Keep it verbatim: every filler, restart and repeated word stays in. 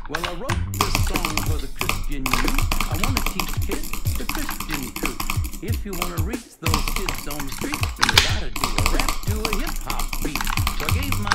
Well, I wrote this song for the Christian youth. I want to teach kids the Christian truth. If you want to reach those kids on the street, then you gotta do a rap to a hip-hop beat. So I gave my